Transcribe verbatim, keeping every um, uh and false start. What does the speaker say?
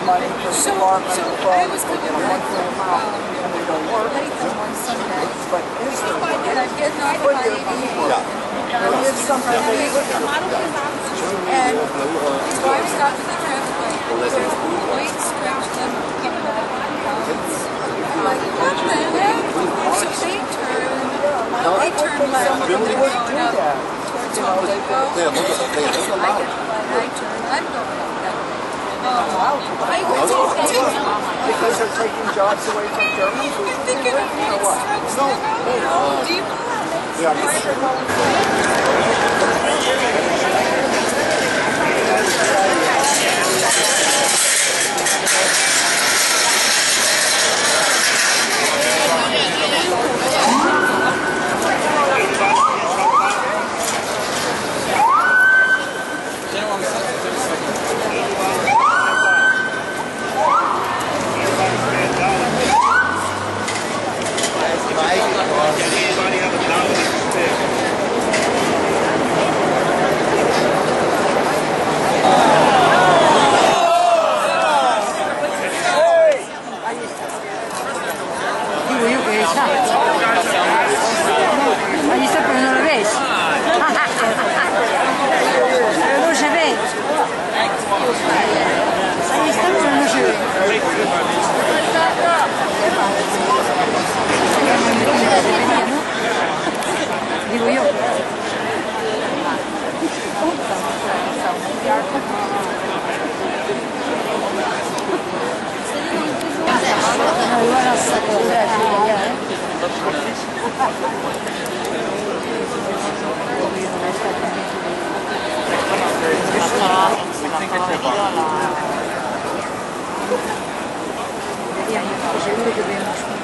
money for the department of the club. We get a monthly amount and we don't work. But is there money? But you're work. There is something they look at. And drive stopped at the traffic light. Wait, scratch them, give them all pounds. I'm like, what the heck? So they turn, they turn left and they're going up towards Home Depot. I get the light, I turn, I'm going up that way. I would take because they're taking jobs away from Germans? You're thinking of instructs them, you know, deep. Yeah, I'm Ahí está, pero no lo ves. Pero no se ve. Ahí está, pero no se ve. Digo yo. No, igual hasta podrá decir ya, ¿eh? Seguro que vemos.